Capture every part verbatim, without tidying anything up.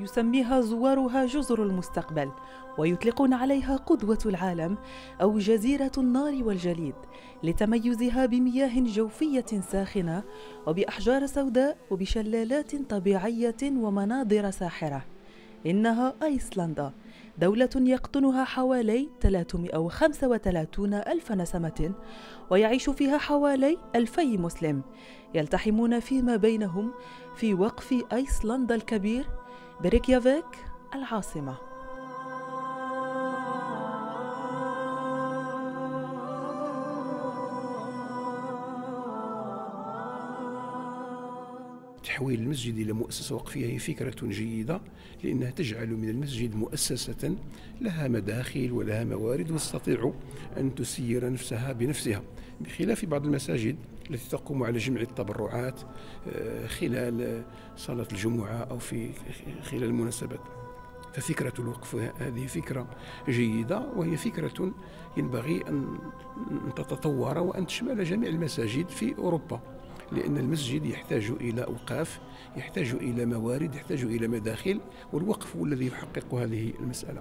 يسميها زوارها جزر المستقبل، ويطلقون عليها قدوة العالم أو جزيرة النار والجليد، لتميزها بمياه جوفية ساخنة وبأحجار سوداء وبشلالات طبيعية ومناظر ساحرة. إنها أيسلندا، دولة يقطنها حوالي ثلاثمائة وخمسة وثلاثين ألف نسمة، ويعيش فيها حوالي ألفي مسلم يلتحمون فيما بينهم في وقف أيسلندا الكبير بريكيافيك العاصمة. تحويل المسجد إلى مؤسسة وقفية هي فكرة جيدة، لأنها تجعل من المسجد مؤسسة لها مداخل ولها موارد وتستطيع أن تسير نفسها بنفسها، بخلاف بعض المساجد التي تقوم على جمع التبرعات خلال صلاة الجمعة أو في خلال المناسبات. ففكرة الوقف هذه فكرة جيدة، وهي فكرة ينبغي أن تتطور وأن تشمل جميع المساجد في أوروبا، لأن المسجد يحتاج إلى أوقاف، يحتاج إلى موارد، يحتاج إلى مداخل، والوقف هو الذي يحقق هذه المسألة.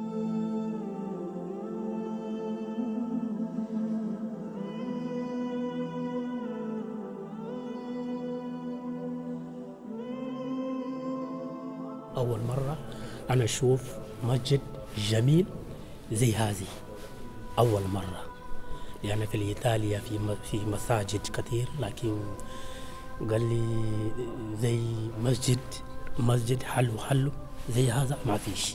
أول مرة أنا أشوف مسجد جميل زي هذه، أول مرة، لأن يعني في إيطاليا في في مساجد كثير، لكن قال لي زي مسجد مسجد حلو حلو زي هذا ما فيش.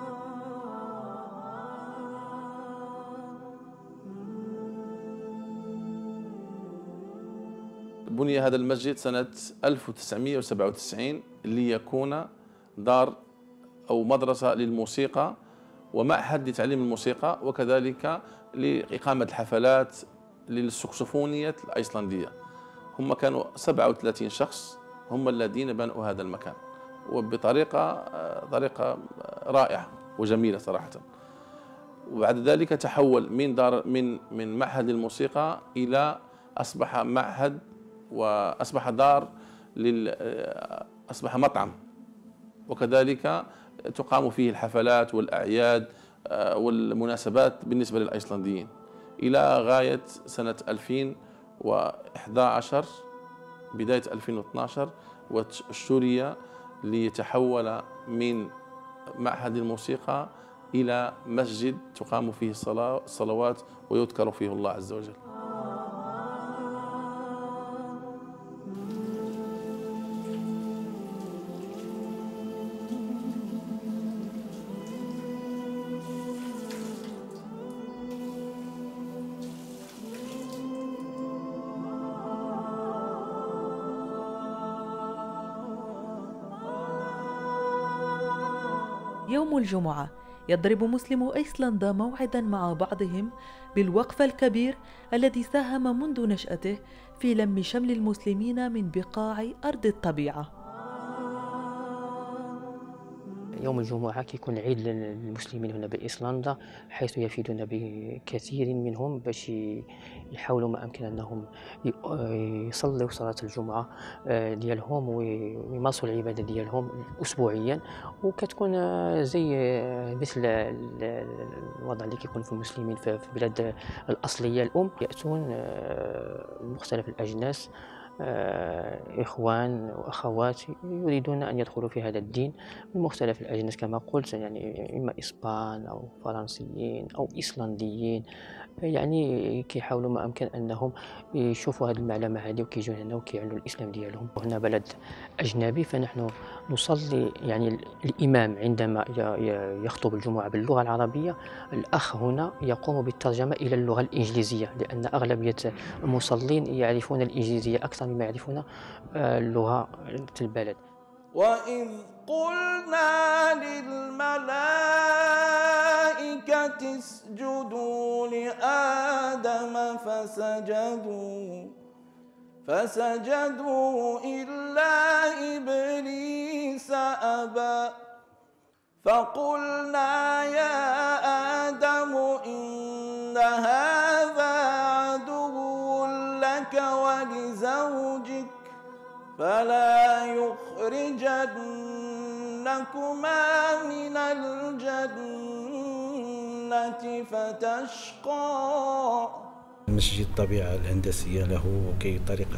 بني هذا المسجد سنة ألف وتسعمائة وسبعة وتسعين ليكون دار أو مدرسة للموسيقى ومعهد لتعليم الموسيقى، وكذلك لإقامة الحفلات للسكسفونية الأيسلندية. هم كانوا سبعة وثلاثين شخص هم الذين بنوا هذا المكان، وبطريقة طريقة رائعة وجميلة صراحة. وبعد ذلك تحول من دار من من معهد للموسيقى إلى أصبح معهد، وأصبح دار لل أصبح مطعم، وكذلك تقام فيه الحفلات والأعياد والمناسبات بالنسبة للأيسلنديين إلى غاية سنة ألفين وإحدى عشر بداية ألفين واثني عشر، واشتري ليتحول من معهد الموسيقى إلى مسجد تقام فيه الصلوات ويذكر فيه الله عز وجل. يوم الجمعة يضرب مسلمو أيسلندا موعدا مع بعضهم بالوقف الكبير الذي ساهم منذ نشأته في لم شمل المسلمين من بقاع أرض الطبيعة. يوم الجمعة كيكون عيد للمسلمين هنا بإيسلندا، حيث يفيدون بكثير منهم باش يحاولوا ما أمكن أنهم يصلوا صلاة الجمعة ديالهم ويمارسوا العبادة ديالهم أسبوعيا، وكتكون زي مثل الوضع اللي كيكون في المسلمين في البلاد الأصلية الأم. يأتون مختلف الأجناس، إخوان وأخوات يريدون أن يدخلوا في هذا الدين من مختلف الأجناس كما قلت، يعني إما إسبان أو فرنسيين أو إيسلنديين، يعني كيحاولوا ما أمكن أنهم يشوفوا هذه المعلومة هذه وكيجوا هنا وكيعلنوا الإسلام ديالهم. وهنا بلد أجنبي، فنحن نصلي، يعني الإمام عندما يخطب الجمعة باللغة العربية، الأخ هنا يقوم بالترجمة إلى اللغة الإنجليزية، لأن أغلبية المصلين يعرفون الإنجليزية أكثر مما يعرفون اللغة البلد. وإذ قلنا للملائكة اسجدوا لآدم فسجدوا فسجدوا إلا إبليس أبى فقلنا يا آدم إن هذا عدو لك ولزوجك فلا يخرجنكما لكما من الجنة فتشقى. مسجد الطبيعة الهندسية له كي طريقة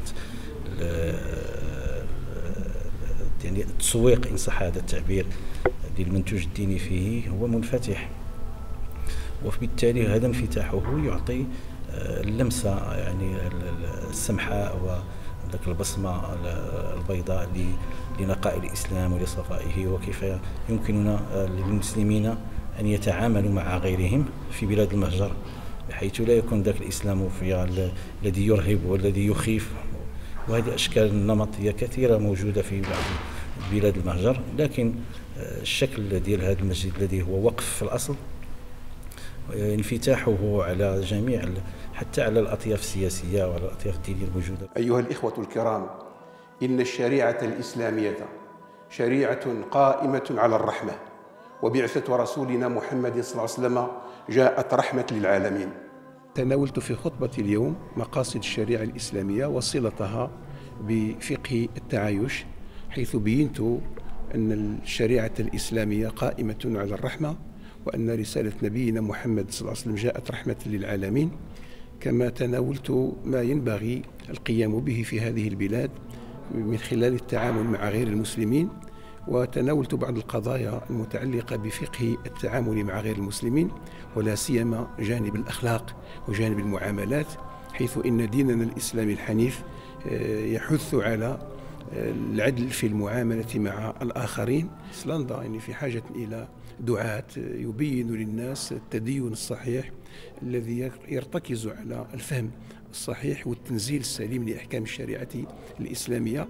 يعني التسويق إن صح هذا التعبير للمنتوج الديني فيه هو منفتح، وبالتالي هذا انفتاحه يعطي اللمسة يعني السمحاء وذاك البصمة البيضاء لنقاء الإسلام ولصفائه، وكيف يمكننا للمسلمين أن يتعاملوا مع غيرهم في بلاد المهجر بحيث لا يكون ذاك الإسلام في الذي يرهب والذي يخيف. وهذه أشكال النمطية كثيرة موجودة في بعض بلاد المهجر، لكن الشكل ديال هذا المسجد الذي هو وقف في الأصل انفتاحه على جميع حتى على الأطياف السياسية وعلى الأطياف الدينية الموجودة. أيها الإخوة الكرام، إن الشريعة الإسلامية شريعة قائمة على الرحمة، وبعثة رسولنا محمد صلى الله عليه وسلم جاءت رحمة للعالمين. تناولت في خطبتي اليوم مقاصد الشريعة الإسلامية وصلتها بفقه التعايش، حيث بينت أن الشريعة الإسلامية قائمة على الرحمة، وأن رسالة نبينا محمد صلى الله عليه وسلم جاءت رحمة للعالمين. كما تناولت ما ينبغي القيام به في هذه البلاد من خلال التعامل مع غير المسلمين، وتناولت بعض القضايا المتعلقة بفقه التعامل مع غير المسلمين، ولا سيما جانب الأخلاق وجانب المعاملات، حيث إن ديننا الإسلامي الحنيف يحث على العدل في المعاملة مع الآخرين. ايسلندا يعني في حاجة إلى دعاة يبين للناس التدين الصحيح الذي يرتكز على الفهم الصحيح والتنزيل السليم لأحكام الشريعة الإسلامية.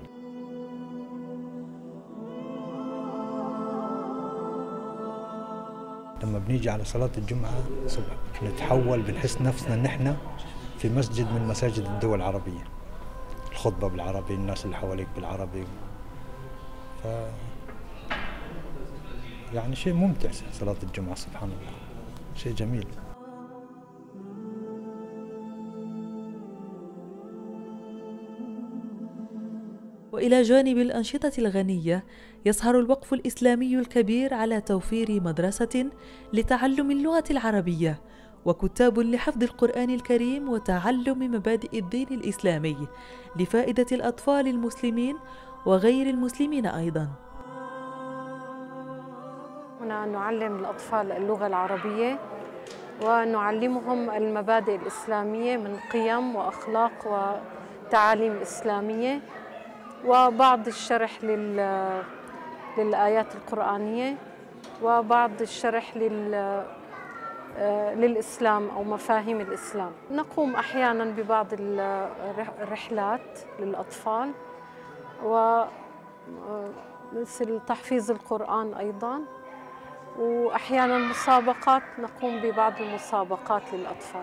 لما بنيجي على صلاة الجمعة صبح نتحول بنحس نفسنا نحن في مسجد من مساجد الدول العربية، الخطبة بالعربي، الناس اللي حواليك بالعربي، ف يعني شيء ممتع صلاة الجمعة، سبحان الله، شيء جميل. وإلى جانب الأنشطة الغنية يسهر الوقف الإسلامي الكبير على توفير مدرسة لتعلم اللغة العربية وكتاب لحفظ القرآن الكريم وتعلم مبادئ الدين الإسلامي لفائدة الأطفال المسلمين وغير المسلمين أيضاً. هنا نعلم الأطفال اللغة العربية ونعلمهم المبادئ الإسلامية من قيم وأخلاق وتعاليم إسلامية، وبعض الشرح لل... للآيات القرآنية، وبعض الشرح لل... للإسلام أو مفاهيم الإسلام. نقوم أحياناً ببعض الرحلات للأطفال ومثل تحفيظ القرآن أيضاً، وأحياناً مسابقات، نقوم ببعض المسابقات للأطفال.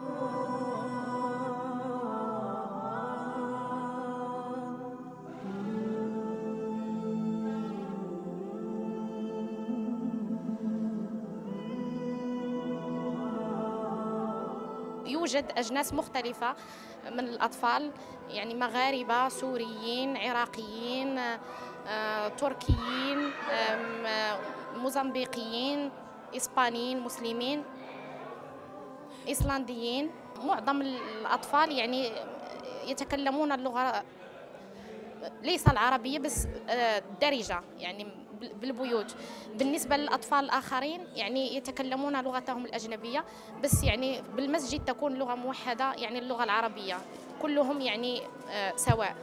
يوجد أجناس مختلفة من الأطفال، يعني مغاربة، سوريين، عراقيين، تركيين، موزمبيقيين، إسبانيين، مسلمين، إيسلنديين. معظم الأطفال يعني يتكلمون اللغة ليس العربية بس دارجة يعني بالبيوت. بالنسبة للأطفال الآخرين يعني يتكلمون لغتهم الأجنبية، بس يعني بالمسجد تكون لغة موحدة يعني اللغة العربية، كلهم يعني سواء.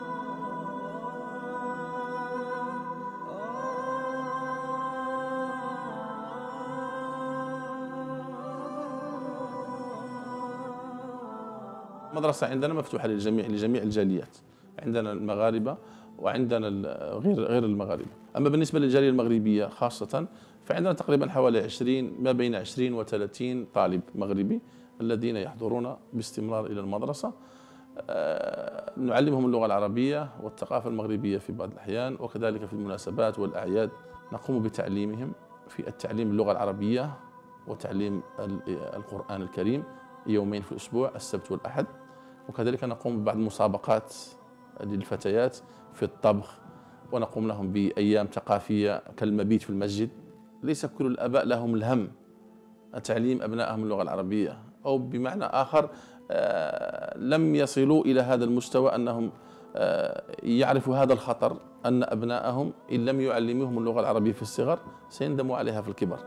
المدرسة عندنا مفتوحة للجميع لجميع الجاليات، عندنا المغاربة وعندنا غير غير المغاربة. أما بالنسبة للجالية المغربية خاصة فعندنا تقريبا حوالي عشرين ما بين عشرين وثلاثين طالب مغربي الذين يحضرون باستمرار إلى المدرسة. نعلمهم اللغة العربية والثقافة المغربية في بعض الأحيان، وكذلك في المناسبات والأعياد نقوم بتعليمهم في التعليم اللغة العربية وتعليم القرآن الكريم يومين في الأسبوع، السبت والأحد. وكذلك نقوم ببعض المسابقات للفتيات في الطبخ ونقوم لهم بأيام ثقافية كالمبيت في المسجد. ليس كل الآباء لهم الهم تعليم أبنائهم اللغة العربية، أو بمعنى آخر لم يصلوا إلى هذا المستوى أنهم يعرفوا هذا الخطر، أن أبنائهم إن لم يعلموهم اللغة العربية في الصغر سيندموا عليها في الكبر.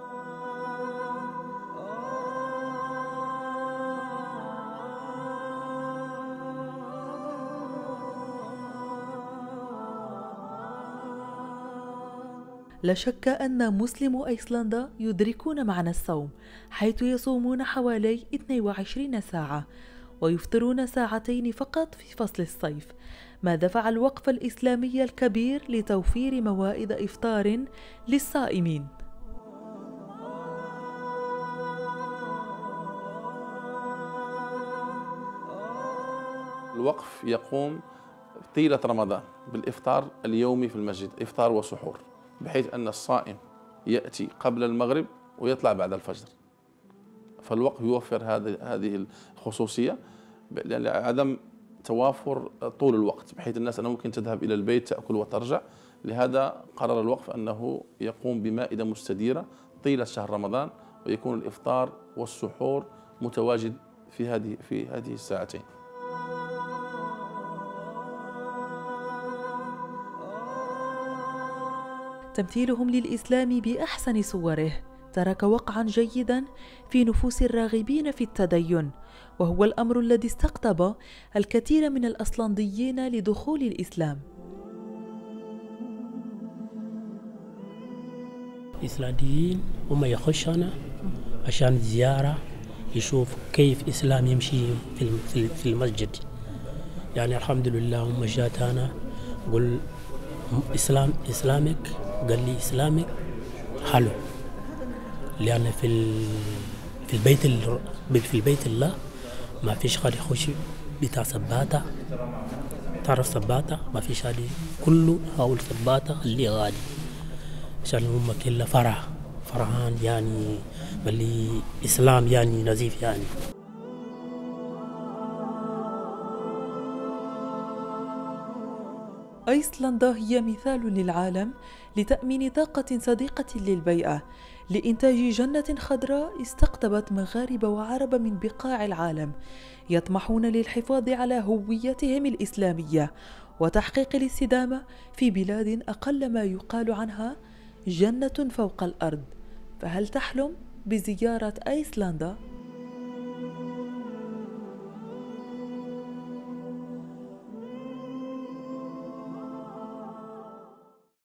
لا شك أن مسلمو أيسلندا يدركون معنى الصوم، حيث يصومون حوالي اثنتين وعشرين ساعة ويفطرون ساعتين فقط في فصل الصيف، ما دفع الوقف الإسلامي الكبير لتوفير موائد إفطار للصائمين. الوقف يقوم طيلة رمضان بالإفطار اليومي في المسجد، إفطار وسحور، بحيث أن الصائم يأتي قبل المغرب ويطلع بعد الفجر. فالوقف يوفر هذه هذه الخصوصية لعدم توافر طول الوقت، بحيث الناس أنها ممكن تذهب إلى البيت تأكل وترجع. لهذا قرر الوقف أنه يقوم بمائدة مستديرة طيلة شهر رمضان، ويكون الإفطار والسحور متواجد في هذه في هذه الساعتين. تمثيلهم للإسلام بأحسن صوره ترك وقعا جيدا في نفوس الراغبين في التدين، وهو الأمر الذي استقطب الكثير من الأصلنديين لدخول الإسلام. الإسلاميين هم يخشون عشان زيارة يشوف كيف الإسلام يمشي في المسجد. يعني الحمد لله هم جاتنا قل إسلام إسلامك، قال لي إسلامك حلو، لأن في في البيت في البيت الله ما فيش حد يخش بتاع سباتة، تعرف سباتة ما فيش حد، كله هاول سباتة اللي غادي عشان هم كله فرح فرحان، يعني بلي إسلام يعني نزيف يعني. أيسلندا هي مثال للعالم لتأمين طاقة صديقة للبيئة، لإنتاج جنة خضراء استقطبت مغاربة وعرب من بقاع العالم يطمحون للحفاظ على هويتهم الإسلامية وتحقيق الاستدامة في بلاد أقل ما يقال عنها جنة فوق الأرض. فهل تحلم بزيارة أيسلندا؟